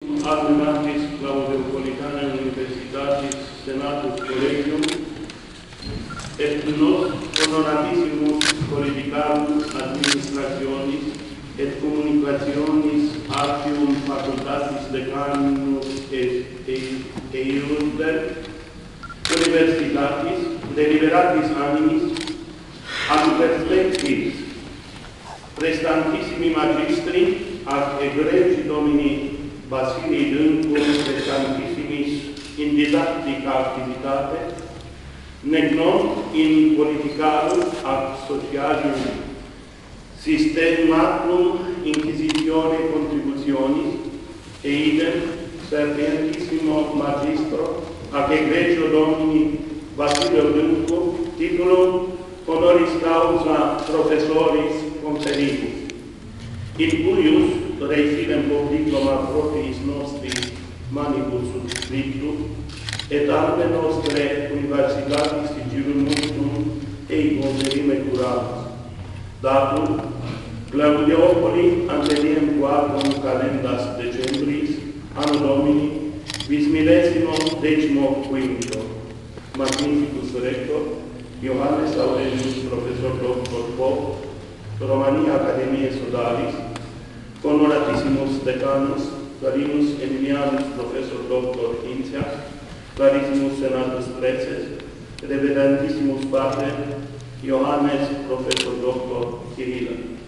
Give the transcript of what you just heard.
Almenatis Claudeopolitanae Universitatis Senatus Collegium et nos honoratissimus qualificamus administrationis et communicationis artium facultatis decanus et iusder universitatis deliberatis animis ad perfectis prestantissimi magistri ad egregi domini Basilii Dâncum prestantissimis in didactica activitate, nec non in politicarum ad socialium systematum inquisitione contributionis, e idem serventissimo magistro ac egregio domini Basilio Dâncum titulum honoris causa professoris conferibus, in cuius reifidem publicum ad propriis nostris manibus subscriptum, et alme nostre universitatis sigillum multum ego verime curatus. Datum, Claudeopoli anteniem quadrum calendas decembris, anno domini, bismillesimo decimo quinto. Magnificus rector, Iohannes Aurelius, professor doctor Pop, Romania Academiae Sodalis, honoratissimus decanus, Clarinus Emilianus, professor doctor Incias, Clarissimus Senatus Preces, reverendissimus pater Iohannes, professor doctor Chirila.